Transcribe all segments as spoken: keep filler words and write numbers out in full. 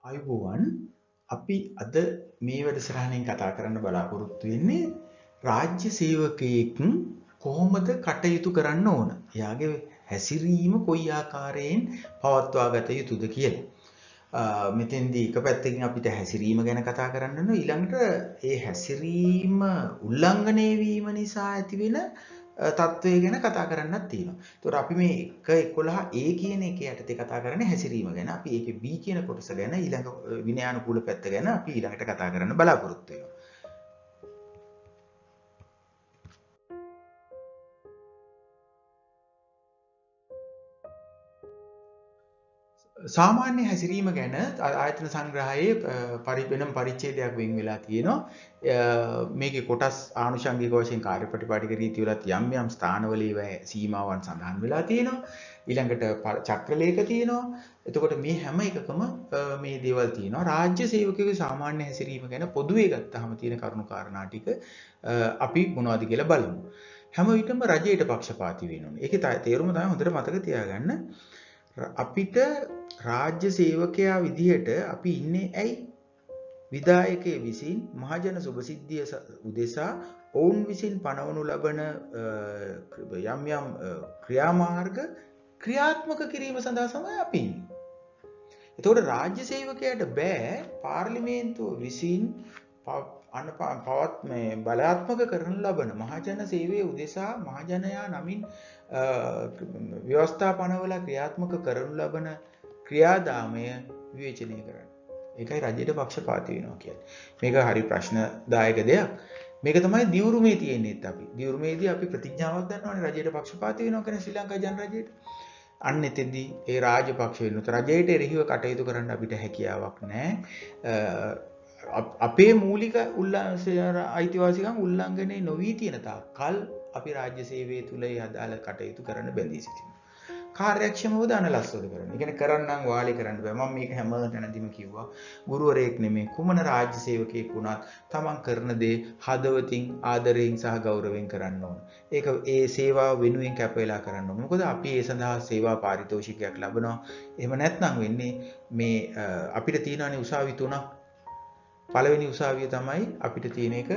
අයිබෝවන් අපි අද මේ වැඩසටහනෙන් කතා කරන්න බලාපොරොත්තු වෙන්නේ රාජ්‍ය සේවකයෙක් කොහොමද කටයුතු කරන්න ඕන. එයාගේ හැසිරීම කොයි ආකාරයෙන් පවත්වා ගත යුතුද කියලා. මෙතෙන්දී එක පැත්තකින් අපිට හැසිරීම ගැන කතා කරන්න ඕන. ඊළඟට ඒ හැසිරීම උල්ලංඝනය වීම නිසා ඇතිවෙන තත්ත්වය ගැන කතා කරන්නත් තියෙනවා. ඒතකොට අපි මේ එක එකොළහ A කියන එක යටතේ කතා කරන්නේ හැසිරීම ගැන. අපි ඒකේ B කියන කොටස ගැන ඊළඟ විනයානුකූල පැත්ත ගැන අපි ඊළඟට කතා කරන්න බලාපොරොත්තු වෙනවා. සාමාන්‍ය හැසිරීම ගැන ආයතන සංග්‍රහයේ පරිවෙනම් පරිච්ඡේදයක් වෙන් වෙලා තියෙනවා. මේකේ කොටස් ආනුෂංගික වශයෙන් කාර්යපටිපාටික රීති වලත් යම් යම් ස්ථානවල ඒවා සීමාවන් සඳහන් වෙලා තියෙනවා. ඊළඟට චක්‍රලේඛ තියෙනවා. එතකොට මේ හැම එකකම මේ දේවල් තියෙනවා. රාජ්‍ය සේවකයෙකුගේ සාමාන්‍ය හැසිරීම ගැන පොදුවේ ගත්තාම තියෙන කරුණු කාරණා ටික අපි මොනවද කියලා බලමු. හැම විටම රජයට පක්ෂපාතී වෙන්න ඕනේ. ඒකේ තේරුම තමයි හොඳට මතක තියාගන්න. අපිට රාජ්‍ය සේවකයා විදිහට අපි ඉන්නේ ඇයි? විධායකයේ විසින් මහජන සුභසිද්ධිය උදෙසා ඔවුන් විසින් පනවනු ලබන යම් යම් ක්‍රියාමාර්ග ක්‍රියාත්මක කිරීම සඳහා තමයි අපි ඉන්නේ. එතකොට රාජ්‍ය සේවකයාට බෑ පාර්ලිමේන්තුව විසින් පවත් මේ බලාත්මක කරන ලබන මහජන සේවයේ උදෙසා මහජනයා නමින් ව්‍යවස්ථා පනවලා ක්‍රියාත්මක කරනු ලබන ක්‍රියාදාමය විවේචනය කරන්න. ඒකයි රජයට පක්ෂපාතී වෙනවා කියන්නේ. මේක හරි ප්‍රශ්නදායක දෙයක්. මේක තමයි දියුරුමේ තියෙන්නේත් අපි. දියුරුමේදී අපි ප්‍රතිඥාවක් ගන්නවානේ රජයට පක්ෂපාතී වෙනවා කියන ශ්‍රී ලංකා ජන රජයට. අන්න එතෙන්දී ඒ රාජපක්ෂ වෙනුත් රජයට එරෙහිව කටයුතු කරන්න අපිට හැකියාවක් නැහැ. අපේ මූලික අයිතිවාසිකම් උල්ලංඝනය නොවී තියෙන තාක් කල් අපි රාජ්‍ය සේවය තුල අදාළ කටයුතු කරන්න බැඳී සිටිනවා. කාර්යක්ෂමව දානලස්සෝද කරන්න. ඒ කියන්නේ කරන්නම් වාලේ කරන්න බෑ. මම මේක හැම තැනදීම කිව්වා. ගුරුවරයෙක් නෙමෙයි කුමන රාජ්‍ය සේවකයෙක් වුණත් තමන් කරන දේ හදවතින් ආදරයෙන් සහ ගෞරවයෙන් කරන්න ඕන. ඒක ඒ සේවාව වෙනුවෙන් කැප වෙලා කරන්න ඕන. මොකද අපි ඒ සඳහා සේවා පාරිතෝෂිකයක් ලබනවා. එහෙම නැත්නම් වෙන්නේ මේ අපිට තියෙනනේ උසාවි තුනක්. පළවෙනි උසාවිය තමයි අපිට තියෙන එක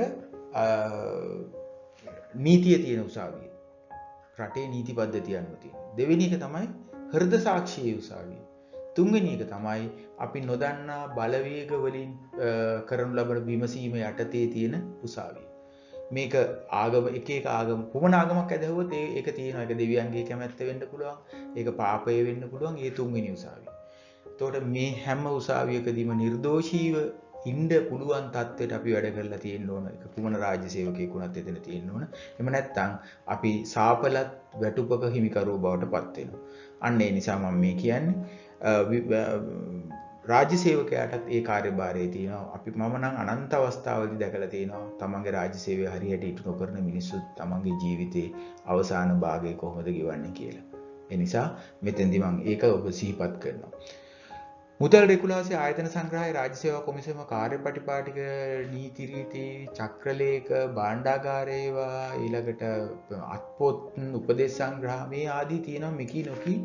නීතිය තියෙන උසාවිය. රටේ නීති පද්ධතිය අනුව තියෙන. දෙවෙනි එක තමයි හෘද සාක්ෂියේ උසාවිය. තුන්වෙනි එක තමයි අපි නොදන්නා බලවේග වලින් කරනු ලබන විමසීම යටතේ තියෙන උසාවිය. මේක ආගම එක එක ආගම කොමන ආගමක් ඇදහුවොත් ඒක තියෙනවා. ඒක දෙවියන්ගේ කැමැත්ත වෙන්න පුළුවන්. ඒක පාපය වෙන්න පුළුවන්. ඒ තුන්වෙනි උසාවිය. එතකොට මේ හැම උසාවියකදීම නිර්දෝෂීව ඉන්න පුළුවන් තත්ත්වයට අපි වැඩ කරලා තියෙන්න ඕන. ඒක කුමන රාජ්‍ය සේවකයෙක් වුණත් එතන තියෙන්න ඕන. එහෙම නැත්නම් අපි සාපලත් වැටුපක හිමිකරුවෝ බවට පත් වෙනවා. අන්න ඒ නිසා මම මේ කියන්නේ රාජ්‍ය සේවකයාටත් ඒ කාර්යභාරය තියෙනවා. අපි මම නම් අනන්ත අවස්ථාවලදී දැකලා තියෙනවා තමන්ගේ රාජ්‍ය සේවය හරියට ඉටු නොකරන මිනිස්සු තමන්ගේ ජීවිතේ අවසාන භාගය කොහොමද ගෙවන්නේ කියලා. ඒ නිසා මෙතෙන්දී මම ඒක ඔබ සිහිපත් කරනවා. මුදල් රෙගුලාසි ආයතන සංග්‍රහය රාජ්‍ය සේවා කොමිසම කාර්යපටිපාටික නීති රීති චක්‍රලේඛ භාණ්ඩාගාර ඒවා ඊළඟට අත්පොත් උපදේශ සංග්‍රහ මේ ආදී තියෙනවා මෙකී නොකී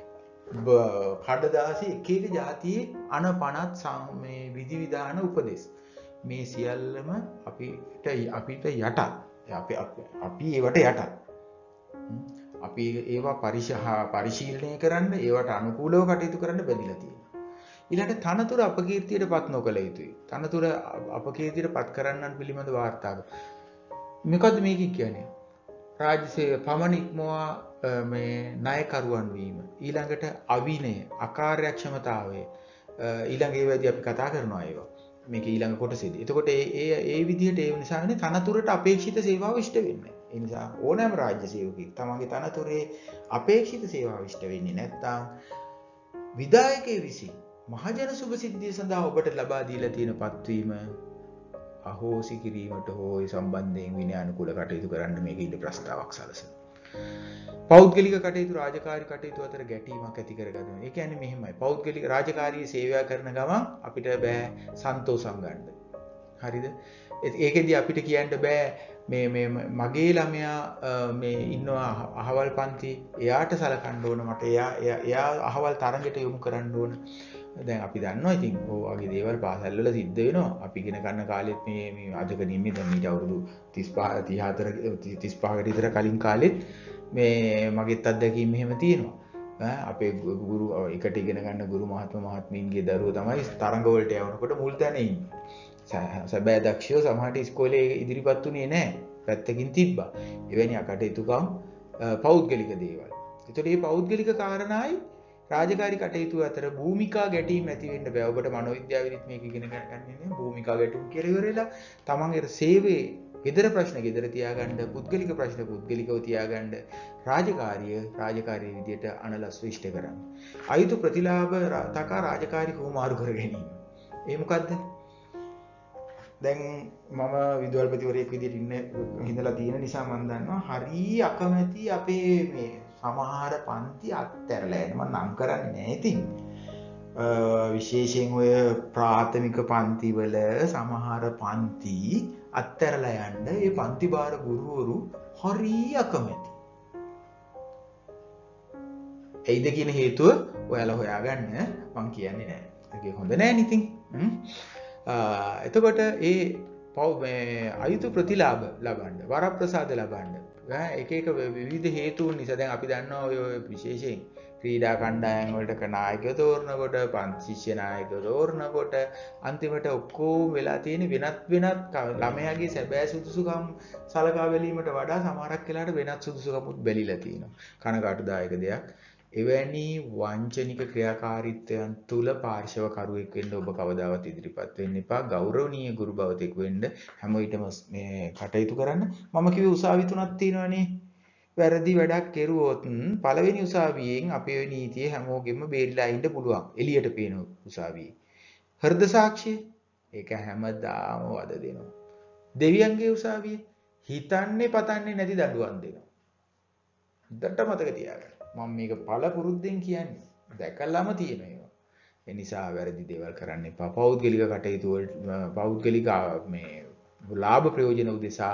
කඩදාසි එක එක જાතියේ අන පනත් මේ විධි විධාන උපදේශ මේ සියල්ලම අපිට අපිට යටත් අපි අපි ඒවට යටත් අපි ඒවා පරිශා පරිශීලනය කරන්න ඒවට අනුකූලව කටයුතු කරන්න බැඳිලා තියෙනවා. ඊළඟට තනතුර අපකීර්තියට පත් නොකළ යුතුයි. තනතුර අපකීර්තියට පත් කරන්නන් පිළිබඳ වාර්තාව. මොකද්ද මේක කියන්නේ? රාජ්‍ය සේවය පමණ ඉක්මවා මේ ණයකරුවන් වීම. ඊළඟට අවිනය, අකාර්යක්ෂමතාවය. ඊළඟ ඒවාදී අපි කතා කරනවා ඒවා. මේක ඊළඟ කොටසේදී. එතකොට ඒ ඒ ඒ විදිහට ඒ නිසා වෙන්නේ තනතුරට අපේක්ෂිත සේවාව ඉෂ්ට වෙන්නේ. ඒ නිසා ඕනෑම රාජ්‍ය සේවකෙක් තමන්ගේ තනතුරේ අපේක්ෂිත සේවාව ඉෂ්ට වෙන්නේ නැත්නම් විධායකයේ විසින් මහජන සුභසිද්ධිය සඳහා ඔබට ලබා දීලා තියෙන පත්වීම අහෝසි කිරීමට හෝ ඒ සම්බන්ධයෙන් විනයානුකූල කටයුතු කරන්න මේක ඉන්න ප්‍රස්තාවක් සැලසෙනවා. පෞද්ගලික කටයුතු රාජකාරී කටයුතු අතර ගැටීමක් ඇති කරගන්නවා. ඒ කියන්නේ මෙහෙමයි. පෞද්ගලික රාජකාරී සේවය කරන ගමන් අපිට බෑ සන්තෝෂම් ගන්න. හරිද? ඒකෙදි අපිට කියන්න බෑ මේ මේ මගේ ළමයා මේ ඉන්නවා අහවල් පන්ති එයාට සලකන්න ඕන මට එයා එයා අහවල් තරඟයට යොමු කරන්න ඕන දැන් අපි දන්නවා ඉතින් ඔය වගේ දේවල් පාසල් වල සිද්ධ වෙනවා. අපි ඉගෙන ගන්න කාලෙත් මේ මේ අදක නිමේ දැන් ඊට අවුරුදු තිස් පහ තිස් හතර තිස් පහකට විතර කලින් කාලෙත් මේ මගෙත් අත්දැකීම් මෙහෙම තියෙනවා. ඈ අපේ ගුරු එකට ඉගෙන ගන්න ගුරු මහත්ම මහත්මීන්ගේ දරුවෝ තමයි තරඟ වලට යවනකොට මුල් තැන ඉන්නේ. සැබෑ දක්ෂයෝ සමහරට ඉස්කෝලේ ඉදිරිපත් උනේ නැහැ. පැත්තකින් තිබ්බා. එවැනි අකටයුතුකම් පෞද්ගලික දේවල්. ඒතකොට මේ පෞද්ගලික කාරණායි රාජකාරී කටයුතු අතර භූමිකා ගැටීම් ඇති වෙන්න බෑ. ඔබට මනෝවිද්‍යාවෙදිත් මේක ඉගෙන ගන්න නේ භූමිකා ගැටුම් කියලා ඉවරලා තමන්ගේ සේවයේ ගෙදර ප්‍රශ්න ගෙදර තියාගන්න, පුද්ගලික ප්‍රශ්න පුද්ගලිකව තියාගන්න, රාජකාරිය රාජකාරී විදියට අනලස් විශ්ට කරන්න. අයුතු ප්‍රතිලාභ තකා රාජකාරී හුවමාරු කර ගැනීම. ඒ මොකද්ද? දැන් මම විදුහල්පතිවරයෙක් විදියට ඉන්න හිඳලා තියෙන නිසා මම දන්නවා හරි අකමැති අපේ මේ සමහර පන්ති අත්හැරලා යන මම නම් කරන්නේ නැහැ ඉතින් විශේෂයෙන් ඔය ප්‍රාථමික පන්ති වල සමහර පන්ති අත්හැරලා යන්න ඒ පන්ති බාර ගුරුවරු හරි අකමැති. ඒයිද කියන හේතුව ඔයාලා හොයාගන්න මම කියන්නේ නැහැ. ඒක හොඳ නැහැ නේ ඉතින්. එතකොට ඒ මේ අයුතු ප්‍රතිලාභ ලබන්න, වරප්‍රසාද ලබන්න එක එක විවිධ හේතුන් නිසා දැන් අපි දන්නවා ඔය විශේෂයෙන් ක්‍රීඩා කණ්ඩායම් වලට නායකයෝ තෝරනකොට, පන්ති ශිෂ්‍ය නායකයෝ තෝරනකොට අන්තිමට ඔක්කොම වෙලා තියෙන වෙනත් වෙනත් ළමයාගේ සැබෑ සුදුසුකම් සලකා බැලීමට වඩා සමහරක් වෙලාවට වෙනත් සුදුසුකමුත් බැලිලා තියෙනවා. කනකාටුදායක දෙයක්. එවැනි වංචනික ක්‍රියාකාරීත්වයන් තුල පාර්ශවකරුවෙක් වෙන්න ඔබ කවදාවත් ඉදිරිපත් වෙන්න එපා. ගෞරවනීය ගුරු භවතෙක් වෙන්න හැම විටම මේ කටයුතු කරන්න. මම කිව්වේ උසාවි තුනක් තියෙනවානේ. වැරදි වැඩක් කෙරුවොත් පළවෙනි උසාවියෙන් අපේ නීතිය හැමෝගෙම බේරිලා ඉන්න පුළුවන්. එළියට පේන උසාවියේ. හෘද සාක්ෂිය ඒක හැමදාම වද දෙනවා. දෙවියන්ගේ උසාවියේ හිතන්නේ පතන්නේ නැති දඬුවම් දෙනවා. හොඳට මතක තියාගන්න. මම මේක පළ පුරුද්දෙන් කියන්නේ. දැකලාම තියෙන ඒවා. ඒ නිසා වැරදි දේවල් කරන්න එපා. පෞද්ගලික කටයුතු වල පෞද්ගලික මේ ලාභ ප්‍රයෝජන උදෙසා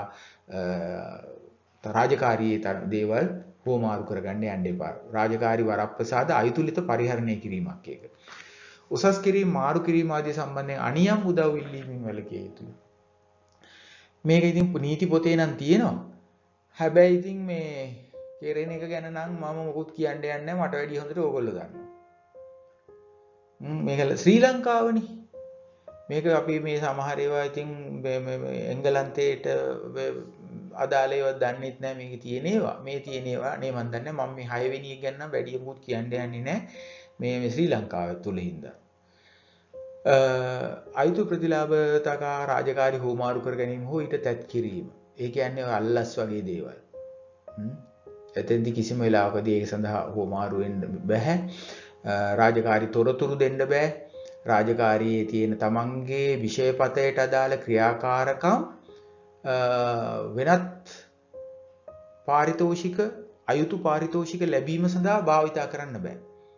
රාජකාරී දේවල් හෝමාරු කරගන්න යන්න එපා. රාජකාරී වරප්‍රසාද අයුතුලිත පරිහරණය කිරීමක් ඒක. උසස් කිරීම මාරු කිරීම ආදී සම්බන්ධයෙන් අනියම් උදව් ඉල්ලීමෙන් වැළකී යුතුයි. මේක ඉතින් නීති පොතේ නම් තියෙනවා. හැබැයි ඉතින් මේ කෙරෙන එක ගැන නම් මම මොකුත් කියන්න යන්නේ නැහැ. මට වැඩිය හොඳට ඕගොල්ලෝ දන්නවා. මේක ශ්‍රී ලංකාවනේ. මේක අපි මේ සමහර ඒවා ඉතින් එංගලන්තේට අදාළ ඒවා දන්නෙත් නැහැ. මේක තියෙන ඒවා. මේ තියෙන ඒවා නේ මන් දන්නේ. මම මේ හය වෙනි එක ගැන නම් වැඩිය මොකුත් කියන්න යන්නේ නැහැ. මේ ශ්‍රී ලංකාව තුල හින්දා. අයුතු ප්‍රතිලාභ තකා රාජකාරී හෝමාරු කර ගැනීම හෝ ඊට තැත් කිරීම. ඒ කියන්නේ අල්ලස් වගේ දේවල්. එතෙන්දි කිසිම වෙලාවකදී ඒක සඳහා හෝමාරු වෙන්න බෑ. රාජකාරී තොරතුරු දෙන්න බෑ. රාජකාරියේ තියෙන තමන්ගේ විෂයපතයට අදාළ ක්‍රියාකාරකම් වෙනත් පාරිතෝෂික අයුතු පාරිතෝෂික ලැබීම සඳහා භාවිතා කරන්න බෑ.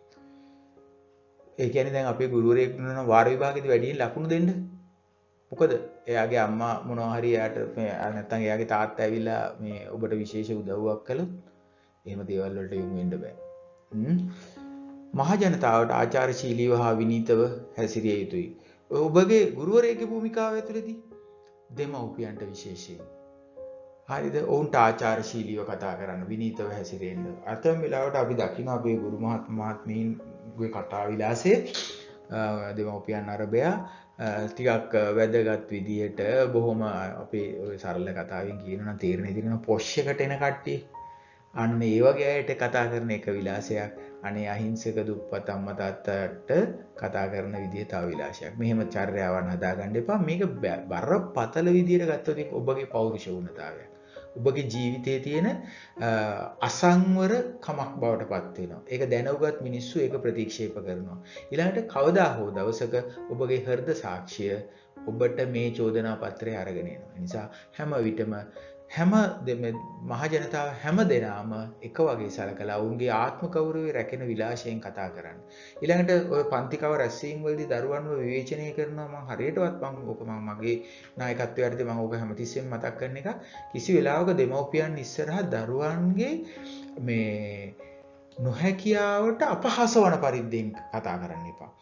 ඒ කියන්නේ දැන් අපේ ගුරුවරයෙක් නන වාර විභාගෙදී වැඩියෙන් ලකුණු දෙන්න. මොකද එයාගේ අම්මා මොනවා හරි එයාට මේ නැත්තම් එයාගේ තාත්තා ඇවිල්ලා මේ ඔබට විශේෂ උදව්වක් කළොත් එහෙම දේවල් වලට යොමු වෙන්න බෑ. හ්ම්. මහ ජනතාවට ආචාරශීලීව හා විනීතව හැසිරිය යුතුයි. ඔබගේ ගුරුවරයෙකුගේ භූමිකාව ඇතුළතදී දෙමව්පියන්ට විශේෂයෙන් හරිද ඔවුන්ට ආචාරශීලීව කතා කරන්න විනීතව හැසිරෙන්න. අතම වෙලාවට අපි දකින්න අපේ ගුරු මහත්ම මහත්මීන්ගේ කතා විලාසයේ දෙමව්පියන් අරබයා ටිකක් වැදගත් විදියට බොහොම අපේ ඔය සරල කතාවෙන් කියනවා තේරෙන විදිහට පොෂ් එකට එන කට්ටිය අන්න ඒ වගේ අයට කතා කරන එක විලාසයක්. අනේ අහිංසක දුප්පත් අම්මා තාත්තට කතා කරන විදිය තව විලාසයක්. මෙහෙම චර්යාවන් හදාගන්න එපා. මේක බරපතල විදියට ගත්තොත් ඔබගේ පෞරුෂ වුණතාවයක්. ඔබගේ ජීවිතයේ තියෙන අසංවර කමක් බවට පත් වෙනවා. ඒක දැනුගත් මිනිස්සු ඒක ප්‍රතික්ෂේප කරනවා. ඊළඟට කවදා හෝ දවසක ඔබගේ හෘද සාක්ෂිය ඔබට මේ චෝදනා පත්‍රය අරගෙන එනවා. ඒ නිසා හැම විටම හැම මහ ජනතාව හැම දෙනාම එක වගේ සලකලා ඔවුන්ගේ ආත්ම ගෞරවය රැකෙන විලාසයෙන් කතා කරන්න. ඊළඟට ඔය පන්තිකව රැස්වීම වලදී දරුවන්ව විවේචනය කරනවා මම හරියටවත් මම ඕක මම මගේ නායකත්වයටදී මම ඕක හැමතිස්සෙම මතක් කරන එක කිසි වෙලාවක දෙමව්පියන් ඉස්සරහා දරුවන්ගේ මේ නොහැකියාවට අපහාස වන පරිද්දෙන් කතා කරන්න එපා.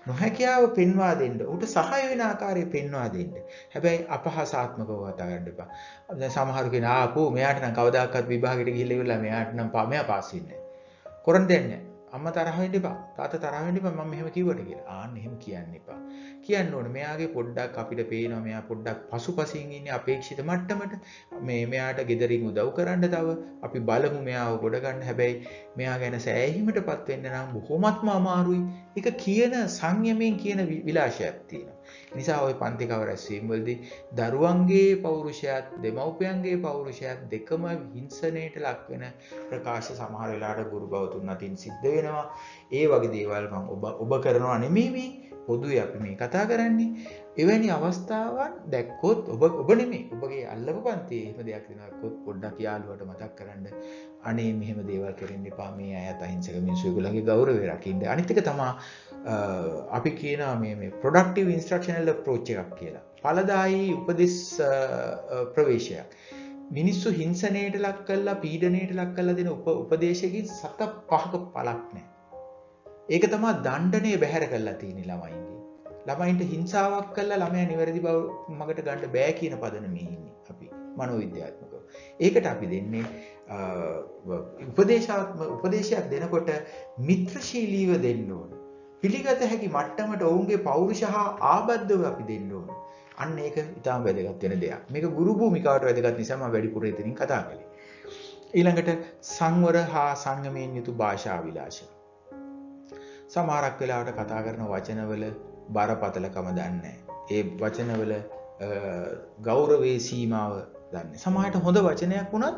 නොහැකියාව පෙන්වා දෙන්න. උට සහාය වෙන ආකාරය පෙන්වා දෙන්න. හැබැයි අපහාසාත්මකව කතා කරන්න එපා. දැන් සමහරු කෙනා ආපෝ මෙයාට නම් කවදාකවත් විභාගෙට ගිහිල්ලා ඉවරලා මෙයාට නම් පා මෙයා පාස් වෙන්නේ නැහැ. කරන් දෙන්නේ නැහැ. අම්මා තරහ වෙන්න එපා. තාත්තා තරහ වෙන්න එපා මම මෙහෙම කිව්වට කියලා. ආන්න එහෙම කියන්න එපා. කියන්න ඕනේ මෙයාගේ පොඩ්ඩක් අපිට පේනවා මෙයා පොඩ්ඩක් පසුපසින් ඉන්නේ අපේක්ෂිත මට්ටමට. මේ මෙයාට ගෙදරින් උදව් කරන්න තව අපි බලමු මෙයාව ගොඩ ගන්න. හැබැයි මෙයා ගැන සෑහීමටපත් වෙන්න නම් බොහොමත්ම අමාරුයි. ඒක කියන සංයමයෙන් කියන විලාශයක් තියෙනවා. නිසා ওই පන්ති කව රැස්වීම වලදී දරුවන්ගේ පෞරුෂයත් දෙමව්පියන්ගේ පෞරුෂයත් දෙකම හිංසනයට ලක් වෙන ප්‍රකාශ සමහර වෙලාවට ගුරු බවතුන් අතින් සිද්ධ වෙනවා. ඒ වගේ දේවල් මම ඔබ ඔබ කරනවා නෙමෙයි මේ පොදුවේ අපි මේ කතා කරන්නේ. එවැනි අවස්ථාවන් දැක්කොත් ඔබ ඔබ නෙමෙයි ඔබගේ අල්ලපු පන්තියේ එහෙම දෙයක් වෙනවකොත් පොඩ්ඩක් යාළුවට මතක් කරන්න. අනේ මෙහෙම දේවල් කරන්න එපා. මේ අයත් අහිංසක මිනිස්සු ඒගොල්ලන්ගේ ගෞරවය රකින්න. අනිත් එක තමයි අපි කියනවා මේ මේ productive instructional approach එකක් කියලා. ඵලදායී උපදෙස් ප්‍රවේශයක්. මිනිස්සු හිංසනයට ලක් කළා පීඩනයට ලක් කළා දෙන උපදේශයකින් සත පහක පළක් නැහැ. ඒක තමයි දණ්ඩනය බැහැර කරලා තියෙන්නේ ළමයින්ගේ. ළමයින්ට හිංසාවක් කළා ළමයා නිවැරදි බව මගට ගන්න බෑ කියන පදනමේ ඉන්නේ අපි මනෝවිද්‍යාත්මකව. ඒකට අපි දෙන්නේ උපදේශාත්මක උපදේශයක් දෙනකොට මිත්‍රශීලීව දෙන්න ඕන. පිළිගත හැකි මට්ටමට ඔවුන්ගේ පෞරුෂ හා ආබද්ධව අපි දෙන්න ඕන. අන්න ඒක ඉතාම වැදගත් වෙන දෙයක්. මේක ගුරු භූමිකාවට වැදගත් නිසා මම වැඩිපුර එතනින් කතා කළේ. ඊළඟට සංවර හා සංයමයෙන් යුතු භාෂා විලාශ. සමහරක් වෙලාවට කතා කරන වචනවල බරපතලකම දන්නේ ඒ වචනවල ගෞරවයේ සීමාව දන්නේ. සමහරට හොඳ වචනයක් වුණත්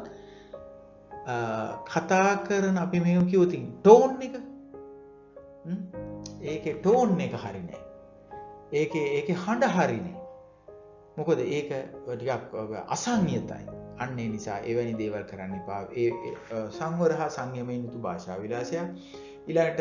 කතා කරන අපි මේක කිව්වොත් ටෝන් එක ඒකේ ටෝන් එක හරි නෑ. ඒකේ ඒකේ හඬ හරි නෑ. මොකද ඒක ටිකක් අසංයතයි. අන්න ඒ නිසා එවැනි දේවල් කරන්න එපා. ඒ සංවර හා සංයමයෙන් යුතු භාෂා විලාසයක්. ඊළඟට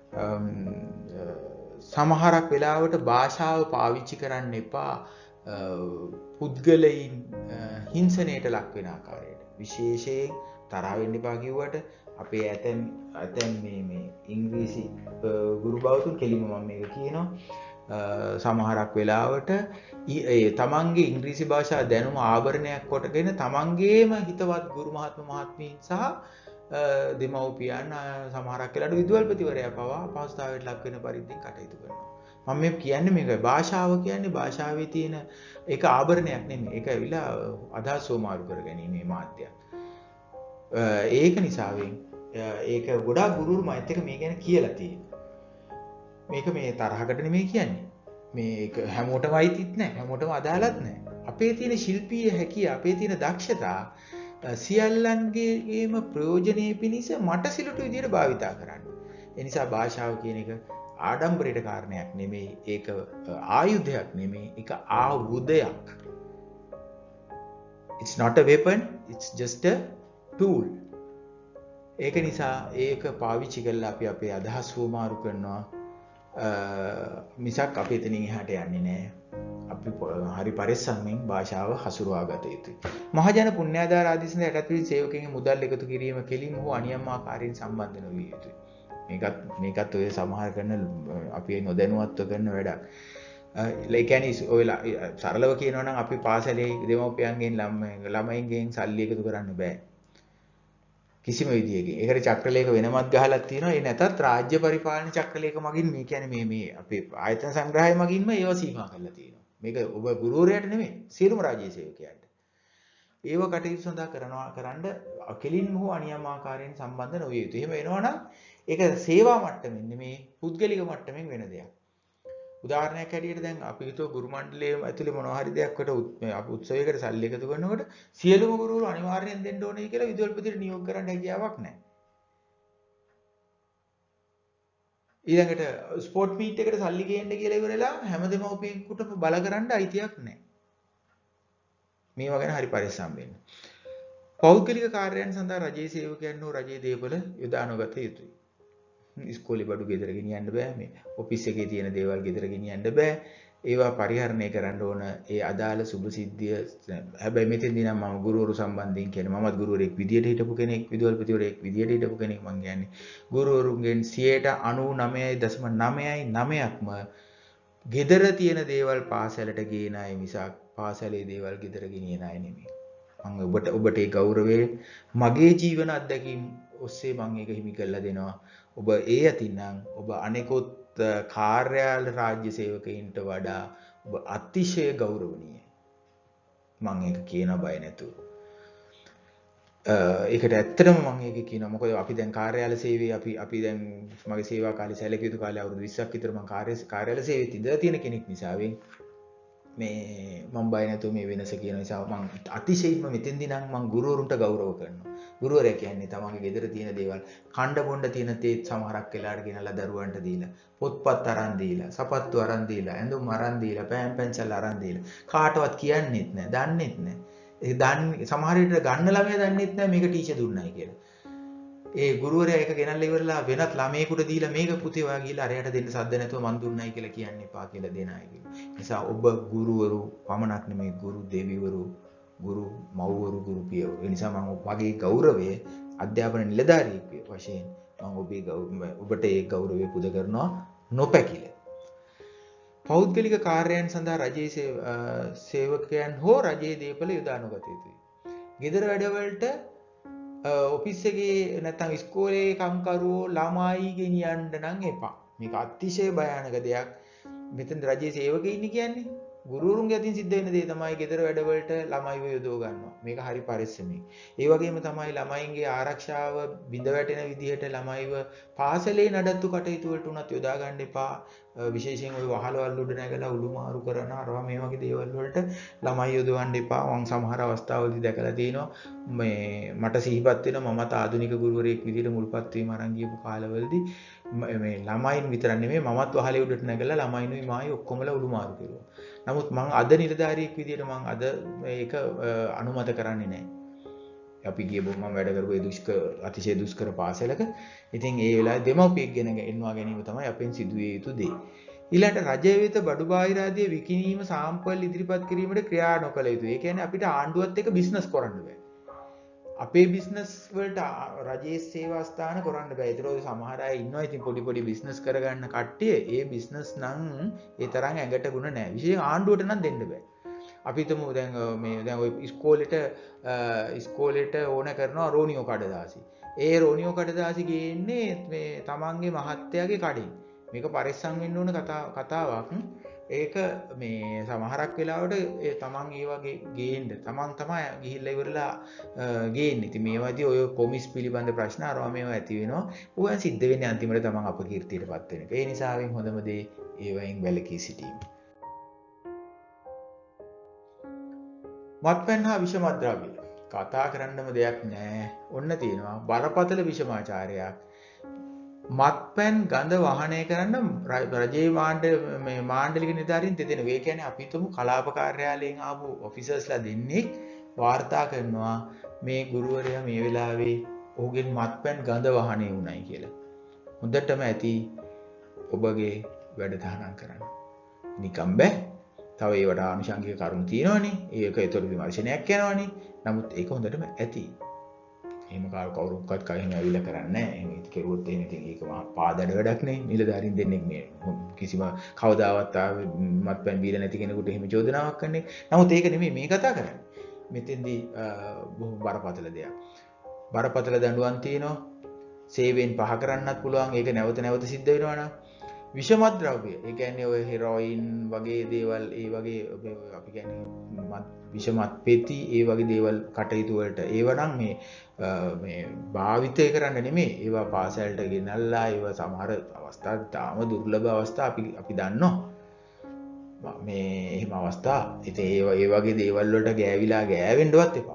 සමහරක් වෙලාවට භාෂාව පාවිච්චි කරන්න එපා පුද්ගලයින් හිංසනයට ලක් වෙන ආකාරයට. විශේෂයෙන් තරහ වෙන්න එපා කිව්වට අපේ ඇතැම් ඇතැම් මේ මේ ඉංග්‍රීසි ගුරු බවතුන් කෙලිම මම මේක කියනවා. සමහරක් වෙලාවට ඒ තමන්ගේ ඉංග්‍රීසි භාෂාව දැනුම ආභරණයක් කොටගෙන තමන්ගේම හිතවත් ගුරු මහත්ම මහත්මීන් සහ දෙමව්පියන් සමහරක් වෙලාවට විදුහල්පතිවරයා පවා අපහසුතාවයට ලක් වෙන පරිද්දෙන් කටයුතු කරනවා. මම මේ කියන්නේ මේක භාෂාව කියන්නේ භාෂාවේ තියෙන ඒක ආභරණයක් නෙමෙයි. ඒක ඇවිල්ලා අදහස් සෝමාරු කර ගැනීමේ මාධ්‍යයක්. ඒක නිසාවෙන් ඒක ගොඩාක් ගුරුවරු මයිත් එක මේ ගැන කියලා තියෙනවා. මේක මේ තරහකට නෙමෙයි කියන්නේ. මේක හැමෝටම අයිතිත් නැහැ. හැමෝටම අදාළත් නැහැ. අපේ තියෙන ශිල්පීය හැකියාව, අපේ තියෙන දක්ෂතා සියල්ලන්ගේම ප්‍රයෝජනෙ පිණිස මට සිලුටු විදියට භාවිතා කරන්න. ඒ නිසා භාෂාව කියන එක ආඩම්බරයට කාරණයක් නෙමෙයි. ඒක ආයුධයක් නෙමෙයි. ඒක ආයුධයක්. It's not a weapon, it's just a tool. ඒක නිසා ඒක පාවිච්චි කරලා අපි අපේ අදහස් වමාරු කරනවා. මිසක් අපි එතනින් එහාට යන්නේ නැහැ. අපි හරි පරිස්සම්ෙන් භාෂාව හසුරුවා ගත යුතුයි. මහජන පුණ්‍යාදාර ආදීසන යටත්වී සේවකයන්ගේ මුදල් එකතු කිරීම කෙලින්ම හෝ අනියම් ආකාරයෙන් සම්බන්ධ නොවිය යුතුයි. මේකත් මේකත් ඔය සමහර කරන අපි නොදැනුවත්ව කරන වැඩක්. ඒ කියන්නේ ඔය සරලව කියනවා නම් අපි පාසලේ දෙමව්පියන්ගෙන් ළමයින්ගෙන් සල්ලි එකතු කරන්න බෑ. කිසිම විදියකින්. ඒකට චක්‍රලේඛ වෙනමත් ගහලා තියෙනවා. ඒ නැතත් රාජ්‍ය පරිපාලන චක්‍රලේඛ මගින් මේ කියන්නේ මේ මේ අපේ ආයතන සංග්‍රහය මගින්ම ඒවා සීමා කරලා තියෙනවා. මේක ඔබ ගුරුවරයාට නෙමෙයි සියලුම රාජ්‍ය සේවකයන්ට. ඒව කටයුතු සඳහා කරනවා කරන්න කෙලින්ම හෝ අනියම් ආකාරයෙන් සම්බන්ධ නොවිය යුතුයි. එහෙම වෙනවනම් ඒක සේවා මට්ටමින් නෙමෙයි පුද්ගලික මට්ටමින් වෙන දෙයක්. උදාහරණයක් හැටියට දැන් අපි හිතුව ගුරු මණ්ඩලයේ ඇතුලේ මොනවා හරි දෙයක්කට අපි උත්සවයකට සල්ලි එකතු කරනකොට සියලුම ගුරුවරු අනිවාර්යෙන් දෙන්න ඕනේ කියලා විදුහල්පතිට නියෝග කරන්න හැකියාවක් නැහැ. ඊළඟට ස්පෝර්ට් මීට් එකට සල්ලි ගේන්න කියලා ඉවරලා හැම දෙමව්පියෙකුටම බල කරන්න අයිතියක් නැහැ. මේවා ගැන හරි පරිස්සම් වෙන්න. පෞද්ගලික කාර්යයන් සඳහා රජයේ සේවකයන් හෝ රජයේ දේපල යොදා නොගත යුතුයි. ඉස්කෝලේ බඩු ගෙදර ගෙනියන්න බෑ. මේ ඔෆිස් එකේ තියෙන දේවල් ගෙදර ගෙනියන්න බෑ. ඒවා පරිහරණය කරන්න ඕන ඒ අදාළ සුභ සිද්ධිය. හැබැයි මෙතෙන්දී නම් මම ගුරුවරු සම්බන්ධයෙන් කියන්නේ මමත් ගුරුවරයෙක් විදියට හිටපු කෙනෙක්, විදුහල්පතිවරයෙක් විදියට හිටපු කෙනෙක්. මම කියන්නේ ගුරුවරුන්ගෙන් සියයට අනූනවයයි දශම නවයයි නවයක්ම ගෙදර තියෙන දේවල් පාසලට ගේන අය මිසක් පාසලේ දේවල් ගෙදර ගෙනියන අය නෙමෙයි. මම ඔබට ඔබට ඒ ගෞරවය මගේ ජීවන අත්දැකීම් ඔස්සේ මම ඒක හිමි කරලා දෙනවා. ඔබ ඒ අතින්නම් ඔබ අනෙකුත් කාර්යාල රාජ්‍ය සේවකයින්ට වඩා ඔබ අතිශය ගෞරවනීයයි. මම ඒක කියන බය නැතුව. ඒකට ඇත්තටම මම ඒක කියනවා. මොකද අපි දැන් කාර්යාල සේවයේ අපි අපි දැන් මගේ සේවා කාලේ සැලකිය යුතු කාලේ අවුරුදු විස්සක් විතර මම කාර්ය කාර්යාල සේවයේ ඉඳලා තියෙන කෙනෙක් නිසා මේ මම බය නැතුව මේ වෙනස කියන නිසා මම අතිශයින්ම මෙතෙන්දී නම් මම ගුරුවරුන්ට ගෞරව කරනවා. ගුරුවරයා කියන්නේ තමන්ගේ ගෙදර තියෙන දේවල් කණ්ඩ බොණ්ඩ තියෙන තේත් සමහරක් වෙලාවට ගෙනලා දරුවන්ට දීලා, පොත්පත් අරන් දීලා, සපත්තු අරන් දීලා, ඇඳුම් අරන් දීලා, පෑන් පැන්සල් අරන් දීලා. කාටවත් කියන්නෙත් නැහැ, දන්නෙත් නැහැ. ඒ දන්නේ සමහර විට ගන්න ළමයා දන්නෙත් නැහැ මේක ටීචර් දුන්නයි කියලා. ඒ ගුරුවරයා ඒක ගෙනල්ලා ඉවරලා වෙනත් ළමයෙකුට දීලා මේක පුතේ ඔයා ගිහලා අරයට දෙන්න සද්ද නැතුව මන් දුන්නයි කියලා කියන්න එපා කියලා දෙන අය කියලා. නිසා ඔබ ගුරුවරු පමණක් නෙමෙයි ගුරු දෙවිවරු, ගුරු මව්වරු, ගුරු පියවරු. ඒ නිසා මම වගේ ගෞරවය අධ්‍යාපන නිලධාරියෙක් වශයෙන් මම ඔබේ ඔබට ඒ ගෞරවය පුද කරනවා නොපැකිල. පෞද්ගලික කාර්යයන් සඳහා රජයේ සේවකයන් හෝ රජයේ දීපල යොදා නොගත යුතුයි. ගෙදර වැඩවලට ඔෆිස් එකේ නැත්නම් ඉස්කෝලේ කම්කරුවෝ ළමයි ගෙනියන්න නම් එපා. මේක අතිශය භයානක දෙයක්. මෙතන රජයේ සේවකයින් කියන්නේ ගුරුවරුන්ගේ අතින් සිද්ධ වෙන දේ තමයි ගෙදර වැඩවලට ළමයිව යොදව ගන්නවා. මේක හරි පරිස්සමයි. ඒ වගේම තමයි ළමයින්ගේ ආරක්ෂාව බිඳ වැටෙන විදිහට ළමයිව පාසලේ නඩත්තු කටයුතු වලට උනත් යොදා ගන්න එපා. විශේෂයෙන් ওই වහලවල් උඩ නැගලා උළු මාරු කරන අරවා මේ වගේ දේවල් වලට ළමයි යොදවන්න එපා. මම සමහර අවස්ථාවලදී දැකලා තියෙනවා. මේ මට සිහිපත් වෙනවා මමත් ආධුනික ගුරුවරයෙක් විදිහට මුල්පත් වීම අරන් ගියපු කාලවලදී මේ ළමයින් විතර නෙමෙයි මමත් වහලේ උඩට නැගලා ළමයිනුයි මායි ඔක්කොමලා උළු මාරු කරුවා. නමුත් මම අද නිලධාරියෙක් විදිහට මම අද මේක අනුමත කරන්නේ නැහැ. අපි ගියපු මම වැඩ කරපු ඒ දුෂ්කර අතිශය දුෂ්කර පාසලක. ඉතින් ඒ වෙලාවේ දෙමව්පියෙක් ගෙන එන්නවා ගැනීම තමයි අපෙන් සිදුවිය යුතු දේ. ඊළඟට රජය වෙත බඩු බාහිර ආදී විකිණීම සාම්පල් ඉදිරිපත් කිරීමට ක්‍රියා නොකළ යුතුයි. ඒ කියන්නේ අපිට ආණ්ඩුවත් එක්ක බිස්නස් කරන්න බෑ. අපේ බිස්නස් වලට රජයේ සේවා ස්ථාන කරන්න බෑ. ඒතරෝ සමහර අය ඉන්නවා ඉතින් පොඩි පොඩි බිස්නස් කරගන්න කට්ටිය. ඒ බිස්නස් නම් ඒ තරම් ඇඟට ගුණ නැහැ. විශේෂයෙන් ආණ්ඩුවට නම් දෙන්න බෑ. අපි හිතමු දැන් මේ දැන් ඔය ඉස්කෝලේට ඉස්කෝලේට ඕන කරනවා රෝනියෝ කඩදාසි. ඒ රෝනියෝ කඩදාසි ගේන්නේ මේ තමන්ගේ මහත්තයාගේ කඩින්. මේක පරිස්සම් වෙන්න ඕන කතාවක්. ඒක මේ සමහරක් වෙලාවට තමන් ඒ වගේ ගේන්න තමන් තමයි ගිහිල්ලා ඉවරලා ගේන්නේ. ඉතින් මේවාදී ඔය කොමිස් පිළිබඳ ප්‍රශ්න අරවා මේවා ඇති වෙනවා. ඕවා සිද්ධ වෙන්නේ අන්තිමට තමන් අපකීර්තියටපත් වෙන එක. ඒ නිසා වෙන් හොඳම දේ ඒවයින් වැළකී සිටීම. මත්පැන් හා විෂමද්‍රව්‍ය කතා කරන්නම දෙයක් නැහැ. ඔන්න තියෙනවා බරපතල විෂමාචාරයක්. මත්පැන් ගඳ වහනය කරන්න රජයේ මාණ්ඩ මේ මාණ්ඩලික නිලධාරීන් දෙදෙනෙක්. ඒ කියන්නේ අපි හිතමු කලාප කාර්යාලයෙන් ආපු ඔෆිසර්ස්ලා දෙන්නෙක් වාර්තා කරනවා මේ ගුරුවරයා මේ වෙලාවේ ඔහුගෙන් මත්පැන් ගඳ වහනය වුණයි කියලා. හොඳටම ඇති ඔබගේ වැඩ තහනම් කරන්න. නිකම් බෑ. තව ඒවට ආනුෂංගික කරුණු තියෙනවනේ. ඒක ඒතර විමර්ශනයක් යනවනේ. නමුත් ඒක හොඳටම ඇති. එහෙම කවුරුක්වත් කයින් ඇවිල්ලා කරන්නේ නැහැ. එහෙම කෙරුවොත් එහෙම ඉතින් ඒක මහා පාදඩ වැඩක් නේ. නිලධාරීන් දෙන්නෙක් මේ කිසිම කවදාවත් මත්පැන් බීලා නැති කෙනෙකුට එහෙම චෝදනාවක් කරන්නේ. නමුත් ඒක නෙමෙයි මේ කතා කරන්නේ. මෙතෙන්දී බොහොම බරපතල දෙයක්. බරපතල දඬුවම් තියෙනවා. සේවයෙන් පහ කරන්නත් පුළුවන්. ඒක නැවත නැවත සිද්ධ වෙනවා නම් විෂමද්‍රව්‍ය. ඒ කියන්නේ ඔය හෙරොයින් වගේ දේවල් ඒ වගේ අපි කියන්නේ විෂමත් පෙති ඒ වගේ දේවල් කටයුතු වලට ඒව නම් මේ මේ භාවිතය කරන්න නෙමෙයි. ඒවා පාසලට ගෙනල්ලා ඒව සමහර අවස්ථා තාම දුර්ලභ අවස්ථා අපි අපි දන්නවා. මේ එහෙම අවස්ථා. ඉතින් ඒව ඒ වගේ දේවල් වලට ගෑවිලා ගෑවෙන්නවත් එපා.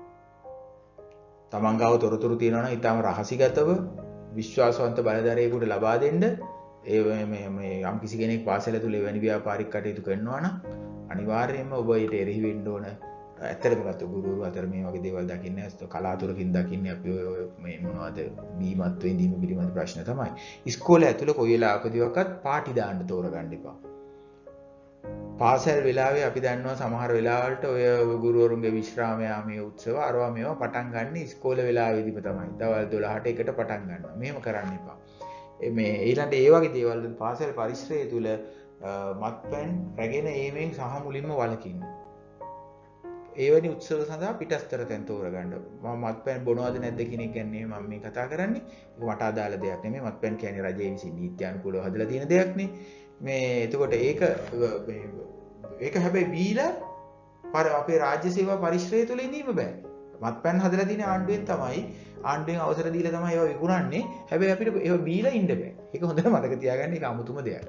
තමන් ගාව තොරතුරු තියෙනවා නම් ඊටම රහසිගතව විශ්වාසවන්ත බලධාරියෙකුට ලබා දෙන්න. ඒ මේ මේ යම් කිසි කෙනෙක් පාසල තුල එවැනි ව්‍යාපාරික කටයුතු කරනවා නම් අනිවාර්යයෙන්ම ඔබ ඊට එරෙහි වෙන්න ඕන. ඇත්තටම ගත්ත ගුරුවරු අතර මේ වගේ දේවල් දකින්නේ නැහැ. කලාතුරකින් දකින්නේ අපි ඔය මේ මොනවද බීමත් වෙඳීම පිළිබඳ ප්‍රශ්න තමයි. ඉස්කෝලේ ඇතුළේ කොයි වෙලාවකදීවත් පාටි දාන්න තෝරගන්න එපා. පාසල් වෙලාවේ අපි දන්නවා සමහර වෙලාවලට ඔය ගුරුවරුන්ගේ විශ්‍රාම යාමයේ උත්සව අරවා මේවා පටන් ගන්න ඉස්කෝලේ වෙලාවෙදිම තමයි. දවල් දොළහට එකට පටන් ගන්නවා. මෙහෙම කරන්න එපා. මේ ඊළඟට ඒ වගේ දේවල් පාසල් පරිසරය තුල මත්පැන් රැගෙන ඒමෙන් සහ මුලින්ම වළකින්න. ඒවැනි උත්සව සඳහා පිටස්තර තැන් තෝරගන්න. මම මත්පැන් බොනවද නැද්ද කියන එක ගැන මම මේ කතා කරන්නේ. ඒක මට අදාළ දෙයක් නෙමෙයි. මත්පැන් කියන්නේ රජයේ විසින් නීත්‍යානුකූලව හදලා තියෙන දෙයක් නේ. මේ එතකොට ඒක මේ ඒක හැබැයි බීලා පර අපේ රාජ්‍ය සේවා පරිශ්‍රය තුල ඉඳීම බෑ. මත්පැන් හදලා තියෙන ආණ්ඩුවෙන් තමයි ආණ්ඩුවෙන් අවසර දීලා තමයි ඒවා විකුණන්නේ. හැබැයි අපිට ඒවා බීලා ඉන්න බෑ. ඒක හොඳට මතක තියාගන්න. ඒක අමුතුම දෙයක්.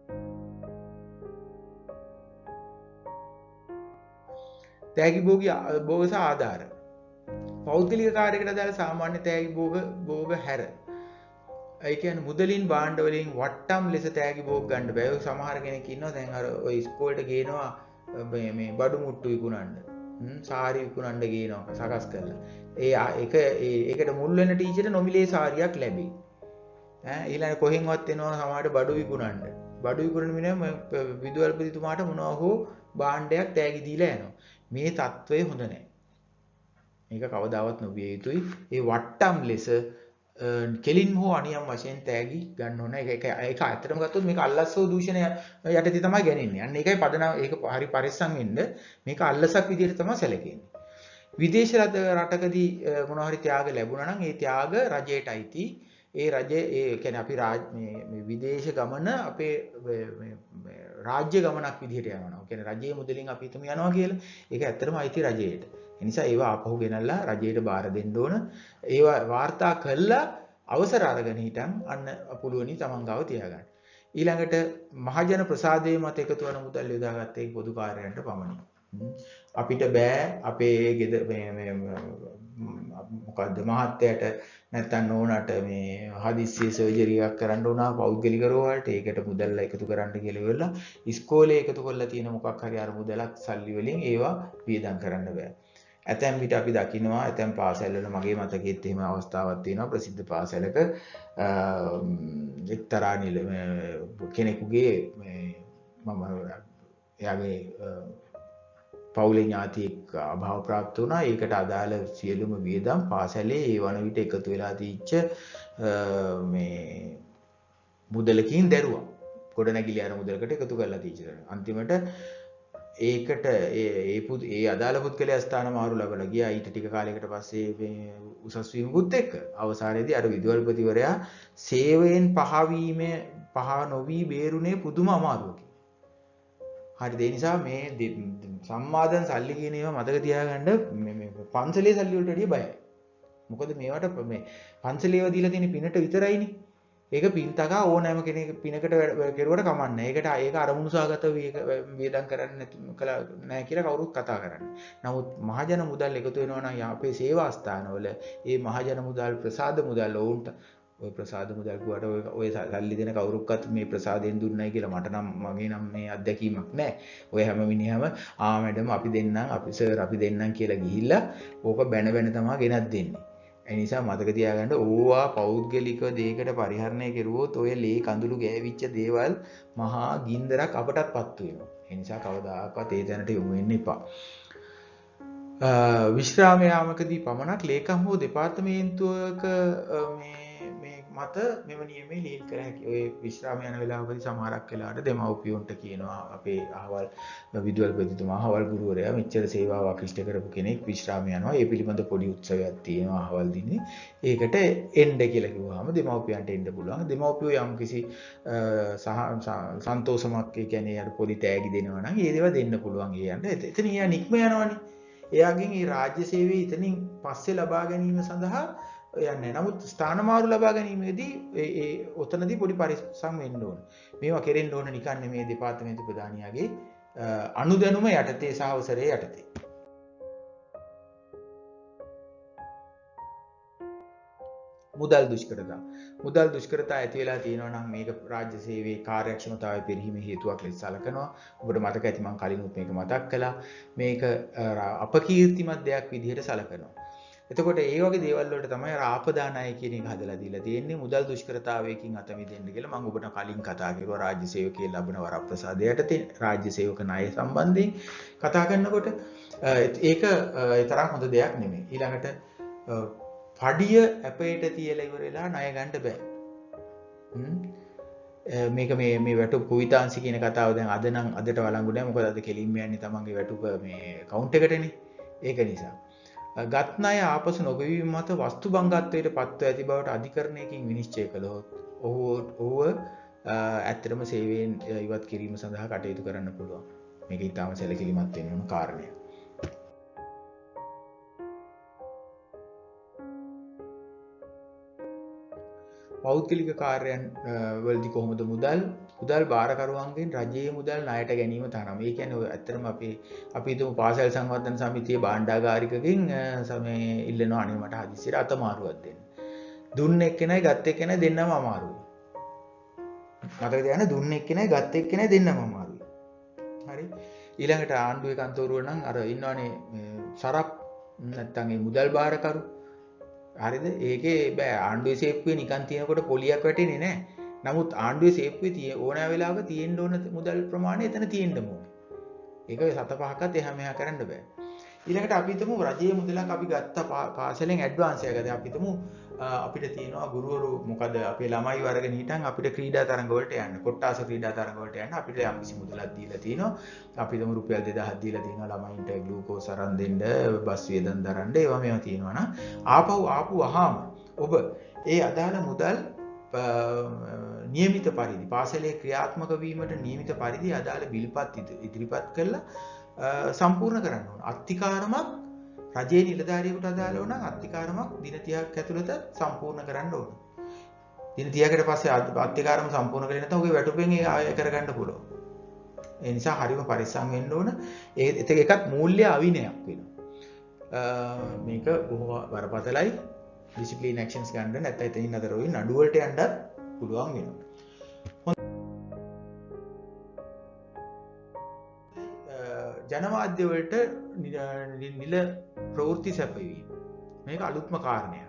තෑගි භෝගී භෝග සහ ආධාර. පෞද්ගලික කාර්යයකට අදාළ සාමාන්‍ය තෑගි භෝග භෝග හැර. ඒ කියන්නේ මුදලින් භාණ්ඩ වලින් වට්ටම් ලෙස තෑගි භෝග ගන්න බෑ. ඔය සමහර කෙනෙක් ඉන්නවා දැන් අර ඔය ඉස්කෝලේට ගේනවා මේ මේ බඩු මුට්ටු විකුණන්න. හ්ම් සාරි විකුණන්න ගේනවා සකස් කරලා. ඒ ඒක ඒකට මුල් වෙන ටීචර්ට නොමිලේ සාරියක් ලැබෙයි. ඈ ඊළඟ කොහෙන්වත් එනවා සමහරට බඩු විකුණන්න. බඩු විකුණන මිනිහා විදුහල්පතිතුමාට මොනවා හෝ භාණ්ඩයක් තෑගි දීලා යනවා. මේ తත්වය හොඳ නැහැ. මේක කවදාවත් නොවිය යුතුයි. ඒ වට්ටම් ලෙස කෙලින් හෝ අනියම් වශයෙන් තෑගි ගන්න ඕන. ඒක ඒක ඇත්තටම ගත්තොත් මේක අල්ලස්සෝ දූෂණය යටතේ තමයි ගන්නේ. අන්න ඒකයි පදනම ඒක හරි පරිස්සම් වෙන්න. මේක අල්ලසක් විදිහට තමයි සැලකෙන්නේ. විදේශ රටකදී මොනවා හරි ත්‍යාග ලැබුණා නම් ඒ ත්‍යාග රජයට අයිති. ඒ රජය ඒ කියන්නේ අපි මේ විදේශ ගමන අපේ රාජ්‍ය ගමනක් විදිහට යනවා. කියන්නේ රජයේ මුදලින් අපි හිතමු යනවා කියලා. ඒක ඇත්තටම අයිති රජයට. ඒ නිසා ඒවා ආපහු ගෙනල්ලා රජයට බාර දෙන්න ඕන. ඒවා වාර්තා කළා අවසර අරගෙන හිටන් අන්න පුළුවනි තමන් ගාව තියාගන්න. ඊළඟට මහජන ප්‍රසාදයේ මත එකතු වන මුදල් යොදාගත්තේ පොදු කාර්යයන්ට පමණයි. අපිට බෑ අපේ ගෙදර මේ මොකද්ද මහත්තයාට නැත්තම් නෝනාට මේ හදිස්සිය සර්ජරි එකක් කරන්න උනා පෞද්ගලික රෝහලට ඒකට මුදල් එකතු කරන්න කියලා ඉවරලා ඉස්කෝලේ එකතු කරලා තියෙන මොකක් හරි අර මුදලක් සල්ලි වලින් ඒවා වියදම් කරන්න බෑ. ඇතැම් විට අපි දකිනවා ඇතැම් පාසල්වල මගේ මතකෙත් එහෙම අවස්ථාවක් තියෙනවා ප්‍රසිද්ධ පාසලක එක්තරා නිල කෙනෙකුගේ මම එයාගේ පවුලේ ඥාතියෙක් අභාව ප්‍රාප්ත වුණා. ඒකට අදාළ සියලුම වියදම් පාසලේ ඒ වන විට එකතු වෙලා තීච්ච මේ මුදලකින් දැරුවා. ගොඩනැගිලි අර මුදලකට එකතු කරලා තීච්ච. අන්තිමට ඒකට ඒ ඒ අදාළ පුද්ගලයා ස්ථාන මාරු ලැබලා ගියා. ඊට ටික කාලයකට පස්සේ මේ උසස් වීමකුත් එක්ක අවසානයේදී අර විදුහල්පතිවරයා සේවයෙන් පහවීම පහ නොවි බේරුනේ පුදුම අමාරුවකින්. හරිද? ඒ නිසා මේ සම්මාදන් සල්ලි කියන ඒවා මතක තියාගන්න මේ පන්සලේ සල්ලි වලට වැඩිය බයයි. මොකද මේවට මේ පන්සලේව දීලා තියෙන පිනට විතරයිනේ. ඒක පින්තකා ඕනෑම කෙනෙක් පිනකට කෙරුවට කමන්නේ. ඒකට ඒක අරමුණු සාගතව වේදම් කරන්නේ නැහැ කියලා කවුරුත් කතා කරන්නේ. නමුත් මහජන මුදල් එකතු වෙනවා නම් අපේ සේවා ස්ථානවල ඒ මහජන මුදල් ප්‍රසාද මුදල් වුන්ට ඔය ප්‍රසාද මුදල් කිව්වට ඔය ඔය සල්ලි දෙන කවුරුක්වත් මේ ප්‍රසාදයෙන් දුන්නයි කියලා මට නම් මගේ නම් මේ අත්දැකීමක් නැහැ. ඔය හැම මිනිහම ආ මැඩම් අපි දෙන්නම් අපි සර් අපි දෙන්නම් කියලා ගිහිල්ලා ඕක බැන බැන තමයි ගෙනත් දෙන්නේ. ඒ නිසා මතක තියාගන්න ඕවා පෞද්ගලික දෙයකට පරිහරණය කෙරුවොත් ඔය ලේ කඳුළු ගෑවිච්ච දේවල් මහා ගින්දරක් අපටත්පත් වෙනවා. ඒ නිසා කවදාකවත් ඒ දැනට යොමු වෙන්න එපා. විශ්‍රාම යාමකදී පමණක් ලේකම් හෝ දෙපාර්තමේන්තුවක මේ මත මෙම නියමයේ ලීල් කර හැකි. ඔය විශ්‍රාම යන වෙලාවකදී සමහරක් වෙලාවට දෙමව්පියොන්ට කියනවා අපේ අහවල් විදුහල්පතිතුමා අහවල් ගුරුවරයා මෙච්චර සේවාවක් ඉෂ්ට කරපු කෙනෙක් විශ්‍රාම යනවා. ඒ පිළිබඳ පොඩි උත්සවයක් තියෙනවා අහවල් දිනේ. ඒකට එන්න කියලා කිව්වහම දෙමව්පියන්ට එන්න පුළුවන්. දෙමව්පියෝ යම් කිසි සන්තෝෂමක් ඒ කියන්නේ අර පොඩි තෑගි දෙනවා නම් ඒ දේවල් දෙන්න පුළුවන්. ඒ යන්න. එතන එයා නික්ම යනවනේ. එයාගෙන් මේ රාජ්‍ය සේවය එතනින් පස්සේ ලබා ගැනීම සඳහා යන්නේ. නමුත් ස්ථාන මාරු ලබා ගැනීමේදී ඒ ඒ ඔතනදී පොඩි පරිස්සම් වෙන්න ඕන. මේවා කෙරෙන්න ඕන නිකන් නෙමේ දෙපාර්තමේන්තු ප්‍රධානියාගේ අනුදැනුම යටතේ සහ අවසරයේ යටතේ. මුදල් දුෂ්කරතා. මුදල් දුෂ්කරතා ඇති වෙලා තියෙනවා නම් මේක රාජ්‍ය සේවයේ කාර්යක්ෂමතාවය පිරිහීමේ හේතුවක් ලෙස සැලකනවා. ඔබට මතක ඇති මම කලිනුත් මේක මතක් කළා. මේක අපකීර්තිමත් දෙයක් විදිහට සැලකනවා. එතකොට ඒ වගේ දේවල් වලට තමයි අර ආපදා ණය කියන එක හදලා දීලා තියෙන්නේ මුදල් දුෂ්කරතාවයකින් අත මිදෙන්න කියලා. මම ඔබට කලින් කතා කරුවා රාජ්‍ය සේවකයේ ලබන වරප්‍රසාදය යටතේ රාජ්‍ය සේවක ණය සම්බන්ධයෙන් කතා කරනකොට ඒක ඒ තරම් හොඳ දෙයක් නෙමෙයි. ඊළඟට පඩිය අපේට තියලා ඉවර වෙලා ණය ගන්න බෑ. මේක මේ මේ වැටුප් කුවිතාංශ කියන කතාව දැන් අද නම් අදට වළංගු නැහැ. මොකද අද කෙලින්ම යන්නේ තමන්ගේ වැටුප මේ කවුන්ට් එකටනේ. ඒක නිසා ගත් ණය ආපසු නොගෙවීම මත වස්තු භංගත්වයට පත්ව ඇති බවට අධිකරණයකින් විනිශ්චය කළොත් ඔහු ඔහුව ඇත්තටම සේවයෙන් ඉවත් කිරීම සඳහා කටයුතු කරන්න පුළුවන්. මේක ඊටාම සැලකිලිමත් වෙන්න ඕන කාරණයක්. පෞද්ගලික කාර්යයන් වලදී කොහොමද මුදල් මුදල් බාරකරුවන්ගෙන් රජයේ මුදල් ණයට ගැනීම තරම්. ඒ කියන්නේ ඔය ඇත්තටම අපි අපි හිතමු පාසල් සංවර්ධන සමිතියේ භාණ්ඩාගාරිකගෙන් සමේ ඉල්ලනවා අනේ මට හදිසියට අතමාරුවක් දෙන්න. දුන්න එක්කෙනයි ගත්ත එක්කෙනයි දෙන්නම අමාරුයි. මතක තියාගන්න දුන්න එක්කෙනයි ගත්ත එක්කෙනයි දෙන්නම අමාරුයි. හරි. ඊළඟට ආණ්ඩුවේ කන්තෝරුව නම් අර ඉන්නවනේ සරප් නැත්තම් ඒ මුදල් බාරකරු හරිද? ඒකේ බෑ ආණ්ඩුවේ සේප්පුවේ නිකන් තියෙනකොට පොලියක් වැටෙන්නේ නැහැ. නමුත් ආණ්ඩුවේ සේප්පුවේ tie ඕනෑ වෙලාවක තියෙන්න ඕන මුදල් ප්‍රමාණය එතන තියෙන්න ඕනේ. ඒක සත පහක්වත් එහා මෙහා කරන්න බෑ. ඊළඟට අපි හිතමු රජයේ මුදලක් අපි ගත්ත පාසලෙන් ඇඩ්වාන්ස් එකක් ගත්තා. අපි හිතමු අපිට තියෙනවා ගුරුවරු මොකද අපේ ළමයි වර්ගෙ නිහිටන් අපිට ක්‍රීඩා තරඟ වලට යන්න. කොට්ටාස ක්‍රීඩා තරඟ වලට යන්න අපිට යම්කිසි මුදලක් දීලා තිනවා. අපි හිතමු රුපියල් දෙදාහක් දීලා තිනවා ළමයින්ට ග්ලූකෝස් අරන් දෙන්න, බස් වියදම් දරන්න ඒවා මේවා තියෙනවා නම් ආපහු ආපු වහාම ඔබ ඒ අදාළ මුදල් නියමිත පරිදි පාසලේ ක්‍රියාත්මක වීමට නියමිත පරිදි අදාළ බිල්පත් ඉදිරිපත් කරලා සම්පූර්ණ කරන්න ඕන. අත්තිකාරමක් රජයේ නිලධාරියෙකුට අදාළව නම් අත්තිකාරමක් දින තිහක් ඇතුළත සම්පූර්ණ කරන්න ඕන. දින තිහකට පස්සේ අත්තිකාරම සම්පූර්ණ කරේ නැත්නම් ඔගේ වැටුපෙන් ඒ ආය කරගන්න පුළුවන්. ඒ නිසා හරිම පරිස්සම් වෙන්න ඕන. ඒ ඒකත් මූල්‍ය අවිනයක් වෙනවා. මේක බොහොම බරපතලයි. ඩිසිප්ලින් ඇක්ෂන්ස් ගන්න නැත්නම් එතනින් අතර වෙයි නඩු වලට යන්නත් පුළුවන් වෙනවා. ජනමාධ්‍ය වලට නිල ප්‍රවෘත්ති සැපයීම මේක අලුත්ම කාරණයක්.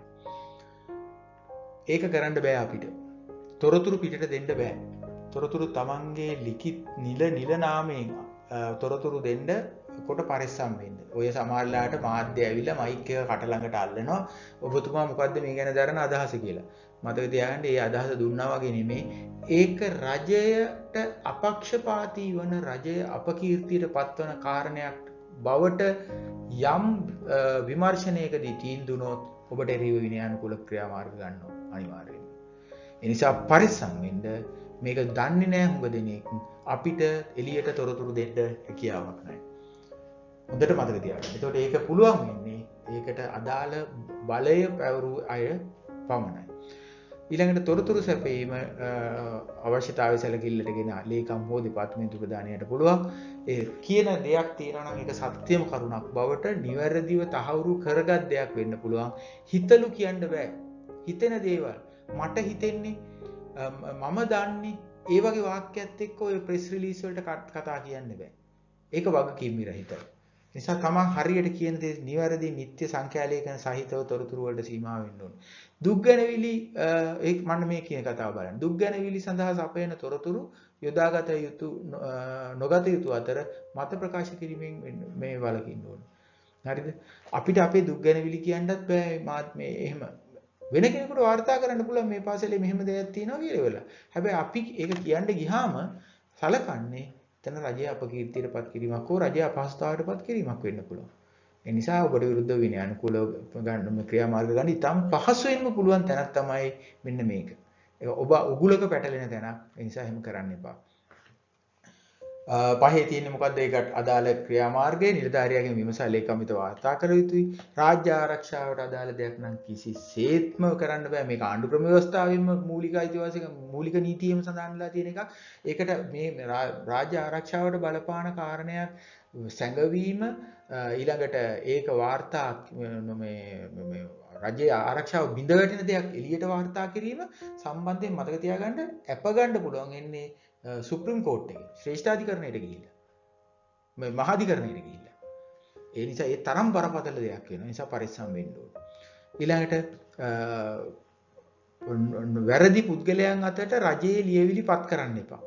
ඒක කරන්න බෑ අපිට. තොරතුරු පිටට දෙන්න බෑ. තොරතුරු තමන්ගේ ලිඛිත නිල නිල නාමයෙන් තොරතුරු දෙන්න කොට පරිස්සම් වෙන්න. ඔය සමහරලාට මාධ්‍ය ඇවිල්ලා මයික් එක කට ළඟට අල්ලනවා. ඔබතුමා මොකද්ද මේ ගැන දරන අදහස කියලා. මතක තියාගන්න මේ අදහස දුන්නා වගේ නෙමෙයි. ඒක රජයට අපක්ෂපාතී වන රජය අපකීර්තියට පත්වන කාරණයක් බවට යම් විමර්ශනයකදී තීන්දුවනොත් ඔබට එරෙහිව විනයානුකූල ක්‍රියාමාර්ග ගන්නවා අනිවාර්යයෙන්ම. ඒ නිසා පරිස්සම් වෙන්න. මේක දන්නේ නැහැ හුඟ දෙනෙක්. අපිට එළියට තොරතුරු දෙන්න හැකියාවක් නැහැ. හොඳට මතක තියාගන්න. ඒතකොට ඒක පුළුවන් වෙන්නේ ඒකට අදාළ බලය පැවරු අය පමණයි. ඊළඟට තොරතුරු සැපයීම අවශ්‍යතාවය සැලකිල්ලටගෙන ලේකම් හෝ දෙපාර්තමේන්තු ප්‍රධානියට පුළුවන් ඒ කියන දෙයක් තියෙනවා නම් ඒක සත්‍යම කරුණක් බවට නිවැරදිව තහවුරු කරගත් දෙයක් වෙන්න පුළුවන්. හිතලු කියන්න බෑ. හිතෙන දේවල් මට හිතෙන්නේ මම දන්නේ ඒ වගේ වාක්‍යයත් එක්ක ඔය ප්‍රෙස් රිලීස් වලට කතා කියන්න බෑ. ඒක වගකීම් විරහිතයි. නිසා තමන් හරියට කියන දේ නිවැරදි නිත්‍ය සංඛ්‍යාලේඛන සහිතව තොරතුරු වලට සීමා වෙන්න ඕනේ. දුක් ගැනවිලි ඒ මම මේ කියන කතාව බලන්න. දුක් ගැනවිලි සඳහා සපයන තොරතුරු යොදාගත යුතු නොගත යුතු අතර මත ප්‍රකාශ කිරීමෙන් මේ වලකින්න ඕනේ. හරිද? අපිට අපේ දුක් ගැනවිලි කියන්නත් බෑ මාත් මේ එහෙම වෙන කෙනෙකුට වාර්තා කරන්න පුළුවන් මේ පාසලේ මෙහෙම දෙයක් තියෙනවා කියලා වෙලා. හැබැයි අපි ඒක කියන්න ගියාම සලකන්නේ එතන රජය අපකීර්තියටපත් කිරීමක් හෝ රජය අපහසුතාවයටපත් කිරීමක් වෙන්න පුළුවන්. ඒ නිසා ඔබට විරුද්ධ විනයානුකූලව ගන්න ක්‍රියාමාර්ග ගන්න ඉතාම පහසුවෙන්ම පුළුවන් තැනක් තමයි මෙන්න මේක. ඒක ඔබ උගුලක පැටලෙන තැනක්. ඒ නිසා එහෙම කරන්න එපා. පහේ තියෙන්නේ මොකද්ද? ඒකට අදාළ ක්‍රියාමාර්ගයේ නිලධාරියාගෙන් විමසා ලේකම්ිත වාර්තා කර යුතුයි. රාජ්‍ය ආරක්ෂාවට අදාළ දෙයක් නම් කිසිසේත්ම කරන්න බෑ. මේක ආණ්ඩු ක්‍රම ව්‍යවස්ථාවෙම මූලික අයිතිවාසිකම් මූලික නීතියෙම සඳහන්ලා තියෙන එකක්. ඒකට මේ රාජ්‍ය ආරක්ෂාවට බලපාන කාරණයක් සැඟවීම ඊළඟට ඒක වාර්තා මේ මේ රජයේ ආරක්ෂාව බිඳ වැටෙන දෙයක් එළියට වාර්තා කිරීම සම්බන්ධයෙන් මතක තියාගන්න අප ගන්න පුළුවන් එන්නේ සුප්‍රීම කෝර්ට් එකේ ශ්‍රේෂ්ඨාධිකරණයට ගිහිල්ලා මේ මහාධිකරණයට ගිහිල්ලා ඒ නිසා ඒ තරම් බරපතල දෙයක් වෙනවා. ඒ නිසා පරිස්සම් වෙන්න ඕනේ. ඊළඟට වැරදි පුද්ගලයන් අතට රජයේ ලියවිලි පත් කරන්න එපා.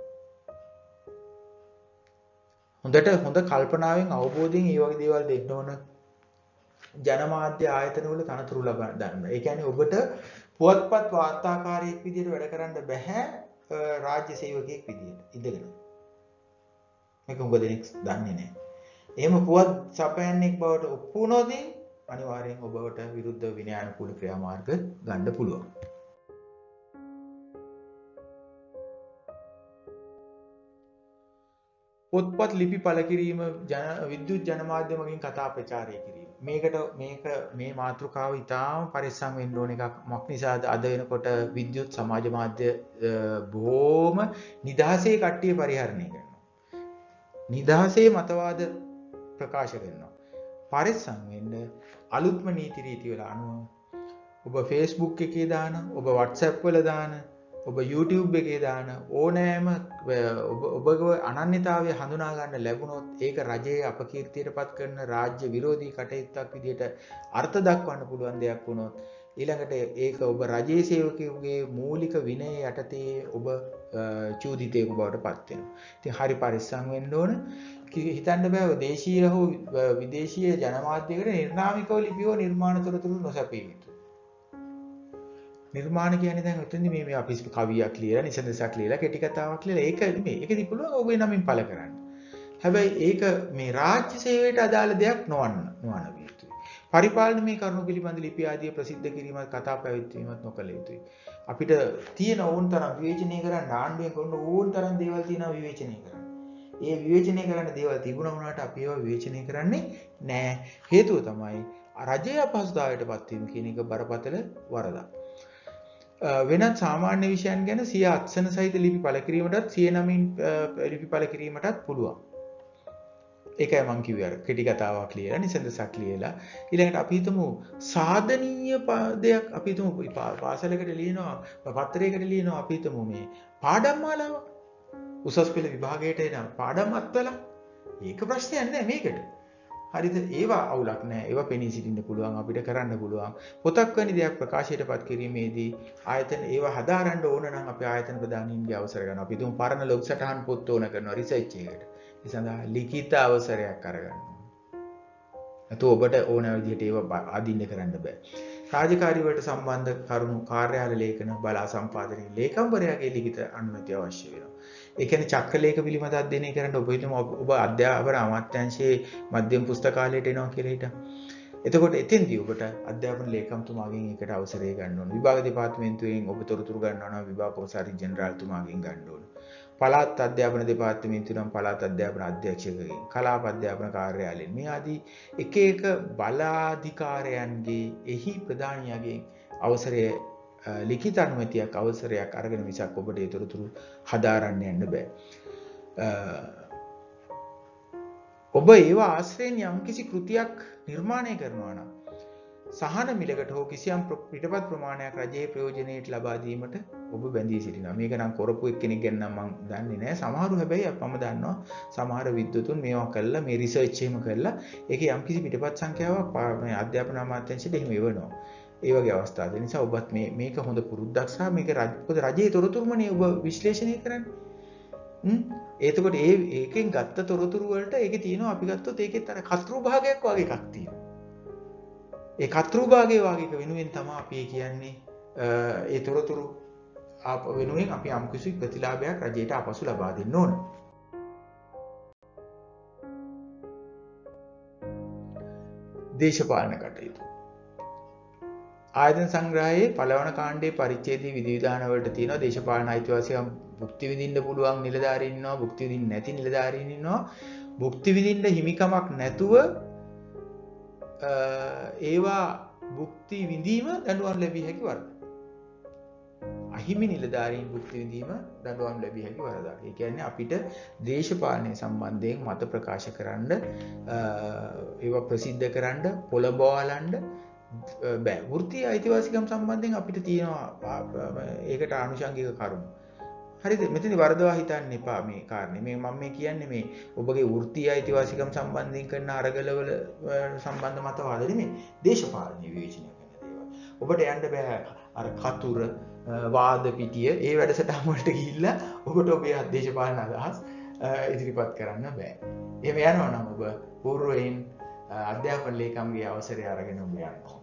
හොඳට හොඳ කල්පනාවෙන් අවබෝධයෙන් මේ වගේ දේවල් දෙන්න ඕන. ජනමාධ්‍ය ආයතනවල තනතුරු ලබා ගන්න. ඒ කියන්නේ ඔබට පුවත්පත් වාර්තාකාරයෙක් විදිහට වැඩ කරන්න බෑ රාජ්‍ය සේවකයෙක් විදිහට ඉඳගෙන. මේක උඹ දෙනෙක් දන්නේ නැහැ. එහෙම පුවත් සපයන්නෙක් බවට ඔප්පු වුණොත් අනිවාර්යෙන් ඔබට විරුද්ධ විනයානුකූල ක්‍රියාමාර්ග ගන්න පුළුවන්. පොත්පත් ලිපි පළ කිරීම ජන විද්‍යුත් ජනමාධ්‍ය මගින් කතා ප්‍රචාරය කිරීම. මේකට මේක මේ මාතෘකාව ඉතාම පරිස්සම් වෙන්න ඕන එකක්. මොකක් නිසාද අද වෙනකොට විද්‍යුත් සමාජ මාධ්‍ය බොහොම නිදහසේ කට්ටිය පරිහරණය කරනවා. නිදහසේ මතවාද ප්‍රකාශ කරනවා. පරිස්සම් වෙන්න අලුත්ම නීති රීති වල අනුව ඔබ Facebook එකේ දාන, ඔබ WhatsApp වල දාන, ඔබ YouTube එකේ දාන ඕනෑම ඔබගේ අනන්‍යතාවය හඳුනා ගන්න ලැබුණොත් ඒක රජයේ අපකීර්තියටපත් කරන රාජ්‍ය විරෝධී කටයුත්තක් විදිහට අර්ථ දක්වන්න පුළුවන් දෙයක් වුණොත් ඊළඟට ඒක ඔබ රජයේ සේවකයෙකුගේ මූලික විනය යටතේ ඔබ චූදිතයෙක් බවට පත් වෙනවා. ඉතින් හරි පරිස්සම් වෙන්න ඕන. හිතන්න බෑ දේශීය හෝ විදේශීය ජනමාධ්‍යයකට නිර්නාමිකව ලිපියෝ නිර්මාණ තොරතුරු නොසැපීම. නිර්මාණ කියන්නේ දැන් උතෙන්දි මේ මේ අපි කවියක් ලියලා නිසඳසක් ලියලා කෙටි කතාවක් ලියලා ඒක නෙමෙයි. ඒකදී පුළුවන් ඔබේ නමින් පළ කරන්න. හැබැයි ඒක මේ රාජ්‍ය සේවයට අදාළ දෙයක් නොවන්න නොවන විය යුතුයි. පරිපාලන මේ කරුණු පිළිබඳ ලිපි ආදිය ප්‍රසිද්ධ කිරීමත් කතා පැවැත්වීමත් නොකළ යුතුයි. අපිට තියෙන ඕන තරම් විවේචනය කරන්න ආණ්ඩුවෙන් කරන ඕන තරම් දේවල් තියෙනවා විවේචනය කරන්න. ඒ විවේචනය කරන්න දේවල් තිබුණා වුණාට අපි ඒවා විවේචනය කරන්නේ නැහැ. හේතුව තමයි රජයේ අපහසුතාවයටපත් වීම කියන එක බරපතල වරදක්. වෙනත් සාමාන්‍ය විෂයන් ගැන සිය අත්සන සහිත ලිපි පළ කිරීමටත් සිය නමින් ලිපි පළ කිරීමටත් පුළුවන්. ඒකයි මම කිව්වේ අර කෙටි කතාවක් ලියලා නිසඳසක් ලියලා ඊළඟට අපි හිතමු සාධනීය දෙයක් අපි හිතමු පාසලකට ලියනවා පත්‍රයකට ලියනවා අපි හිතමු මේ පාඩම් මාලාව උසස් පෙළ විභාගයට එන පාඩම් අත්වලා ඒක ප්‍රශ්නයක් නෑ මේකට. හරිද? ඒවා අවුලක් නෑ. ඒවා පෙනී සිටින්න පුළුවන් අපිට කරන්න පුළුවන්. පොතක් වැනි දෙයක් ප්‍රකාශයටපත් කිරීමේදී ආයතන ඒවා හදාරන්න ඕන නම් අපි ආයතන ප්‍රධානීන්ගේ අවසර ගන්නවා. අපි තුන් පරණ ලොග් සටහන් පොත් ඕන කරනවා රිසර්ච් එකකට. ඒ සඳහා ලිඛිත අවසරයක් අරගන්නවා. නැතු ඔබට ඕන විදිහට ඒවා අදින්න කරන්න බෑ. රාජකාරී වලට සම්බන්ධ කරුණු කාර්යාල ලේඛන බලා සම්පාදනයේ ලේකම්වරයාගේ ලිඛිත අනුමැතිය අවශ්‍ය වෙනවා. ඒ කියන්නේ චක්‍රලේඛ පිළිබඳ අධ්‍යයනය කරන්න ඔබ හිතමු ඔබ අධ්‍යාපන අමාත්‍යාංශයේ මධ්‍යම පුස්තකාලයට එනවා කියලා හිතන්න. එතකොට එතෙන්දී ඔබට අධ්‍යාපන ලේකම්තුමාගෙන් ඒකට අවසරය ගන්න ඕන. විභාග දෙපාර්තමේන්තුවෙන් ඔබ තොරතුරු ගන්නවා නම් විභාග කොමසාරි ජෙනරාල්තුමාගෙන් ගන්න ඕන. පළාත් අධ්‍යාපන දෙපාර්තමේන්තුවෙන් පළාත් අධ්‍යාපන අධ්‍යක්ෂකගෙන්, කලාප අධ්‍යාපන කාර්යාලයෙන් මේ ආදී එක එක බලාධිකාරයන්ගේ එහි ප්‍රධානියාගෙන් අවසරය ලිඛිත අනුමැතියක් අවසරයක් අරගෙන මිසක් ඔබට ඒ තොරතුරු හදාරන්න යන්න බෑ. ඔබ ඒවා ආශ්‍රයෙන් යම්කිසි කෘතියක් නිර්මාණය කරනවා නම් සහන මිලකට හෝ කිසියම් පිටපත් ප්‍රමාණයක් රජයේ ප්‍රයෝජනයට ලබා දීමට ඔබ බැඳී සිටිනවා. මේක නම් කරපු එක්කෙනෙක් ගැන නම් මම දන්නේ නැහැ. සමහරු හැබැයි අපම දන්නවා සමහර විද්වතුන් මේවා කළා මේ රිසර්ච් එහෙම කළා ඒකේ යම්කිසි පිටපත් සංඛ්‍යාවක් මේ අධ්‍යාපන අමාත්‍යාංශයට එහෙම එවනවා. ඒ වගේ අවස්ථා තියෙන නිසා ඔබත් මේ මේක හොඳ පුරුද්දක් සහ මේක රජයේ තොරතුරුමනේ ඔබ විශ්ලේෂණය කරන්නේ. හ්ම් එතකොට ඒ ඒකෙන් ගත්ත තොරතුරු වලට ඒකේ තියෙනවා අපි ගත්තොත් ඒකෙත් අර කතරු භාගයක් වගේ එකක් තියෙනවා. ඒ කතරු භාගයේ වගේ එක වෙනුවෙන් තමයි අපි කියන්නේ ඒ තොරතුරු ආප වෙනුවෙන් අපි යම්කිසි ප්‍රතිලාභයක් රජයට ආපසු ලබා දෙන්න ඕන. දේශපාලන කටයුතු ආයතන සංග්‍රහයේ පළවන කාණ්ඩයේ පරිච්ඡේදයේ විධිවිධාන වලට තියෙනවා දේශපාලන අයිතිවාසිකම් භුක්ති විඳින්න පුළුවන් නිලධාරීන් ඉන්නවා භුක්ති විඳින්න නැති නිලධාරීන් ඉන්නවා භුක්ති විඳින්න හිමිකමක් නැතුව ඒවා භුක්ති විඳීම දඬුවම් ලැබිය හැකි වරද. අහිමි නිලධාරීන් භුක්ති විඳීම දඬුවම් ලැබිය හැකි වරදක්. ඒ කියන්නේ අපිට දේශපාලනය සම්බන්ධයෙන් මත ප්‍රකාශ කරන්න ඒවා ප්‍රසිද්ධ කරන්න පොළඹවලන්න බෑ. වෘත්තීය අයිතිවාසිකම් සම්බන්ධයෙන් අපිට තියෙනවා ඒකට ආනුෂංගික කරුණු. හරිද? මෙතන වරදවා හිතන්න එපා මේ කාරණේ. මේ මම මේ කියන්නේ මේ ඔබගේ වෘත්තීය අයිතිවාසිකම් සම්බන්ධයෙන් කරන අරගලවල සම්බන්ධ මතවාද නෙමෙයි. දේශපාලන විවේචනය කරන දේවල්. ඔබට යන්න බෑ අර කතුර වාද පිටිය ඒ වැඩසටහන් වලට ගිහිල්ලා ඔබට ඔබේ දේශපාලන අදහස් ඉදිරිපත් කරන්න බෑ. එහෙම යනවා නම් ඔබ පූර්වයෙන් අධ්‍යාපන ලේකම්ගේ අවසරය අරගෙන ඔබ යන්න ඕන.